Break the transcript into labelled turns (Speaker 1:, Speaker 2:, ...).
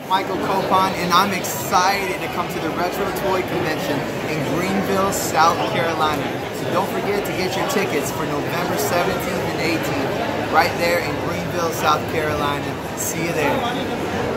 Speaker 1: Michael Copon, and I'm excited to come to the Retro Toy Convention in Greenville, South Carolina. So don't forget to get your tickets for November 17th and 18th, right there in Greenville, South Carolina. See you there.